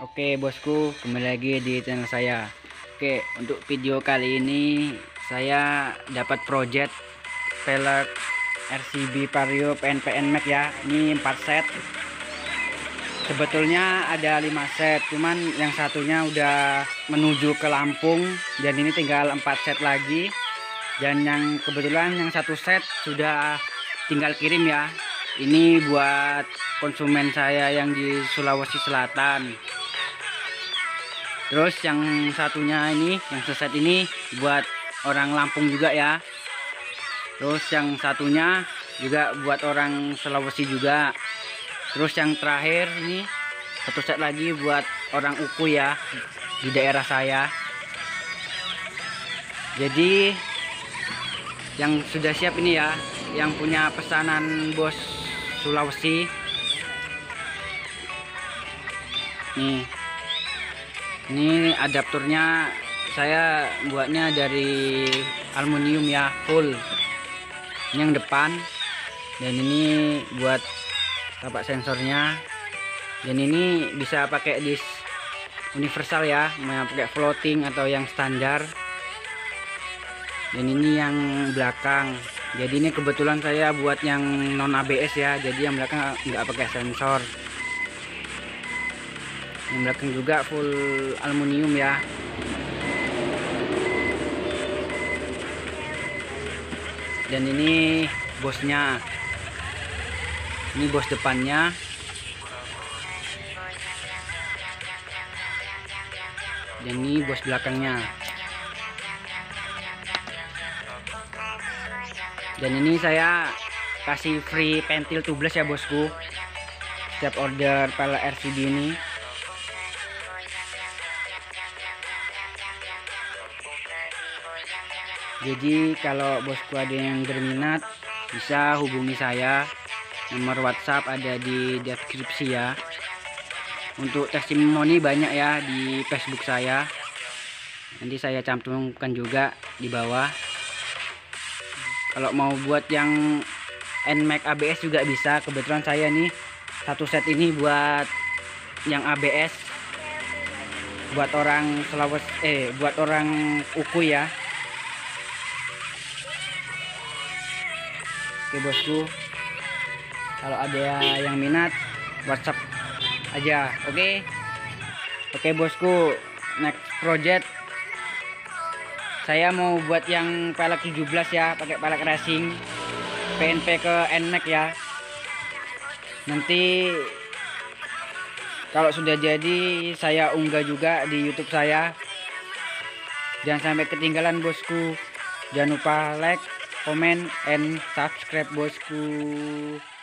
Oke bosku, kembali lagi di channel saya. Oke, untuk video kali ini saya dapat project velg RCB Vario PNPN Max ya. Ini 4 set. Sebetulnya ada 5 set, cuman yang satunya udah menuju ke Lampung dan ini tinggal 4 set lagi. Dan yang kebetulan yang satu set sudah tinggal kirim ya. Ini buat konsumen saya yang di Sulawesi Selatan. Terus yang satunya ini, yang seset ini buat orang Lampung juga ya. Terus yang satunya juga buat orang Sulawesi juga. Terus yang terakhir ini satu set lagi buat orang Uku ya, di daerah saya. Jadi yang sudah siap ini ya, yang punya pesanan bos Sulawesi. Ini adaptornya saya buatnya dari aluminium ya, full. Ini yang depan, dan ini buat tapak sensornya. Dan ini bisa pakai disk universal ya, mau pakai floating atau yang standar. Dan ini yang belakang. Jadi ini kebetulan saya buat yang non ABS ya, jadi yang belakang nggak pakai sensor. Yang belakang juga full aluminium ya. Dan ini bosnya, ini bos depannya. Dan ini bos belakangnya. Dan ini saya kasih free pentil tubeless ya bosku, setiap order velg RCB ini. Jadi kalau bosku ada yang berminat bisa hubungi saya, nomor WhatsApp ada di deskripsi ya. Untuk testimoni banyak ya di Facebook saya, nanti saya cantumkan juga di bawah. Kalau mau buat yang NMAX ABS juga bisa. Kebetulan saya nih satu set ini buat yang ABS buat orang Sulawesi, buat orang Uku ya. Oke bosku, kalau ada yang minat WhatsApp aja. Oke bosku, next project saya mau buat yang velg 17 ya, pakai velg racing PNP ke NMAX ya. Nanti kalau sudah jadi saya unggah juga di YouTube saya. Jangan sampai ketinggalan bosku. Jangan lupa like, comment, and subscribe bosku.